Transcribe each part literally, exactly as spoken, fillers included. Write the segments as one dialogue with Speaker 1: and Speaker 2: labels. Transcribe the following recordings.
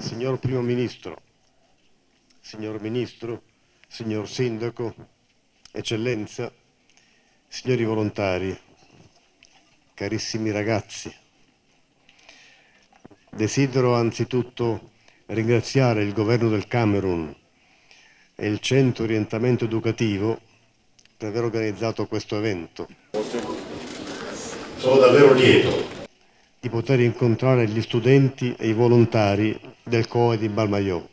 Speaker 1: Signor Primo Ministro, signor Ministro, signor Sindaco, Eccellenza, signori volontari, carissimi ragazzi, desidero anzitutto ringraziare il Governo del Camerun e il Centro Orientamento Educativo per aver organizzato questo evento. Sono davvero lieto di poter incontrare gli studenti e i volontari del C O E di Mbalmayo.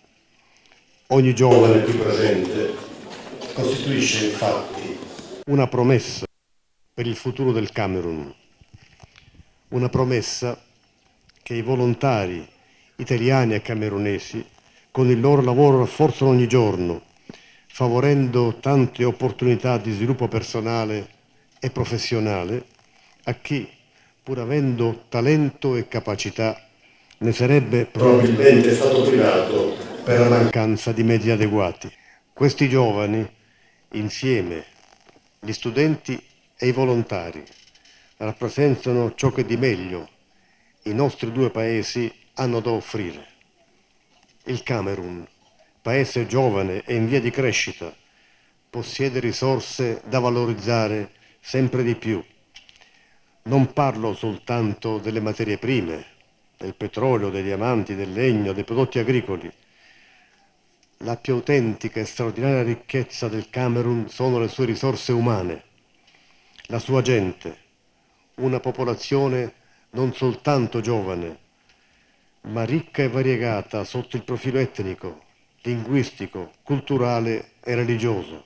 Speaker 1: Ogni giovane qui presente costituisce infatti una promessa per il futuro del Camerun, una promessa che i volontari italiani e camerunesi con il loro lavoro rafforzano ogni giorno, favorendo tante opportunità di sviluppo personale e professionale a chi, pur avendo talento e capacità, ne sarebbe probabilmente stato privato per la mancanza di mezzi adeguati. Questi giovani, insieme, gli studenti e i volontari, rappresentano ciò che di meglio i nostri due paesi hanno da offrire. Il Camerun, paese giovane e in via di crescita, possiede risorse da valorizzare sempre di più. Non parlo soltanto delle materie prime, del petrolio, dei diamanti, del legno, dei prodotti agricoli. La più autentica e straordinaria ricchezza del Camerun sono le sue risorse umane, la sua gente, una popolazione non soltanto giovane, ma ricca e variegata sotto il profilo etnico, linguistico, culturale e religioso.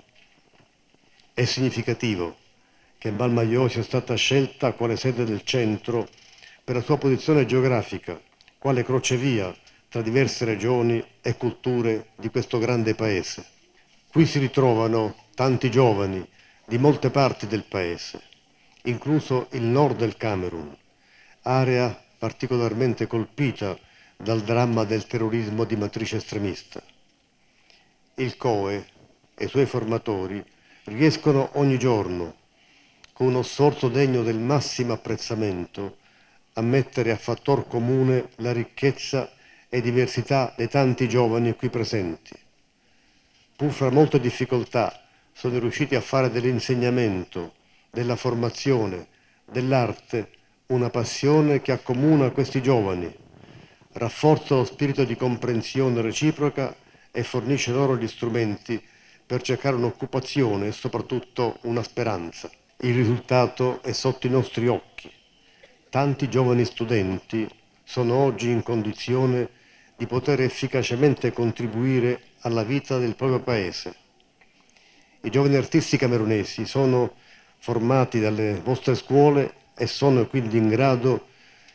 Speaker 1: È significativo che Mbalmayo sia stata scelta quale sede del centro per la sua posizione geografica, quale crocevia tra diverse regioni e culture di questo grande paese. Qui si ritrovano tanti giovani di molte parti del paese, incluso il nord del Camerun, area particolarmente colpita dal dramma del terrorismo di matrice estremista. Il C O E e i suoi formatori riescono ogni giorno, con uno sforzo degno del massimo apprezzamento, a mettere a fattor comune la ricchezza e diversità dei tanti giovani qui presenti. Pur fra molte difficoltà sono riusciti a fare dell'insegnamento, della formazione, dell'arte una passione che accomuna questi giovani, rafforza lo spirito di comprensione reciproca e fornisce loro gli strumenti per cercare un'occupazione e soprattutto una speranza. Il risultato è sotto i nostri occhi. Tanti giovani studenti sono oggi in condizione di poter efficacemente contribuire alla vita del proprio paese. I giovani artisti camerunesi sono formati dalle vostre scuole e sono quindi in grado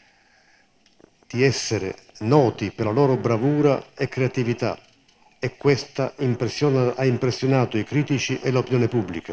Speaker 1: di essere noti per la loro bravura e creatività, e questa impressiona, ha impressionato i critici e l'opinione pubblica.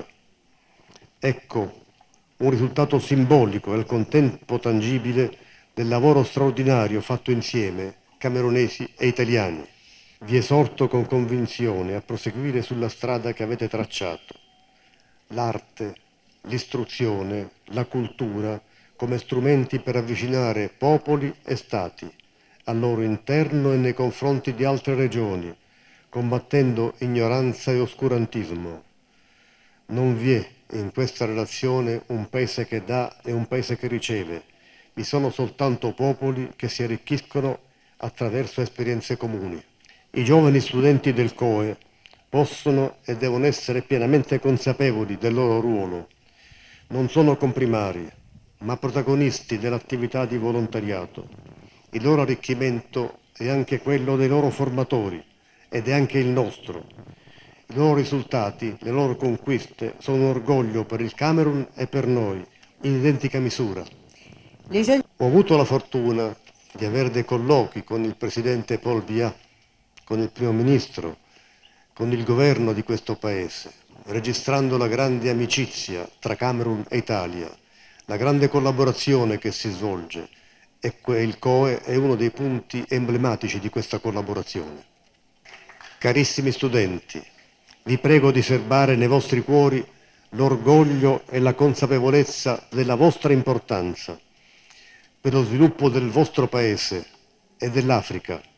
Speaker 1: Ecco un risultato simbolico e al contempo tangibile del lavoro straordinario fatto insieme, camerunesi e italiani. Vi esorto con convinzione a proseguire sulla strada che avete tracciato. L'arte, l'istruzione, la cultura come strumenti per avvicinare popoli e stati al loro interno e nei confronti di altre regioni, combattendo ignoranza e oscurantismo. Non vi è in questa relazione un paese che dà e un paese che riceve. Vi sono soltanto popoli che si arricchiscono attraverso esperienze comuni. I giovani studenti del C O E possono e devono essere pienamente consapevoli del loro ruolo. Non sono comprimari, ma protagonisti dell'attività di volontariato. Il loro arricchimento è anche quello dei loro formatori ed è anche il nostro. I loro risultati, le loro conquiste sono un orgoglio per il Camerun e per noi, in identica misura. Ho avuto la fortuna di avere dei colloqui con il presidente Paul Biya, con il primo ministro, con il governo di questo paese, registrando la grande amicizia tra Camerun e Italia, la grande collaborazione che si svolge, e il C O E è uno dei punti emblematici di questa collaborazione. Carissimi studenti, vi prego di serbare nei vostri cuori l'orgoglio e la consapevolezza della vostra importanza per lo sviluppo del vostro paese e dell'Africa,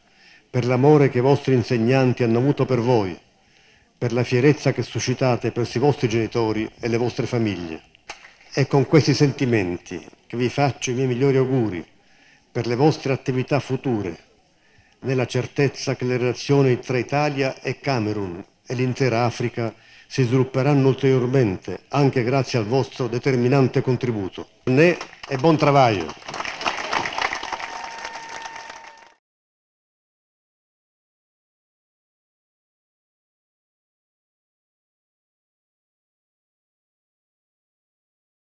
Speaker 1: per l'amore che i vostri insegnanti hanno avuto per voi, per la fierezza che suscitate presso i vostri genitori e le vostre famiglie. È con questi sentimenti che vi faccio i miei migliori auguri per le vostre attività future, nella certezza che le relazioni tra Italia e Camerun e l'intera Africa si svilupperanno ulteriormente anche grazie al vostro determinante contributo. Ne e buon travaglio!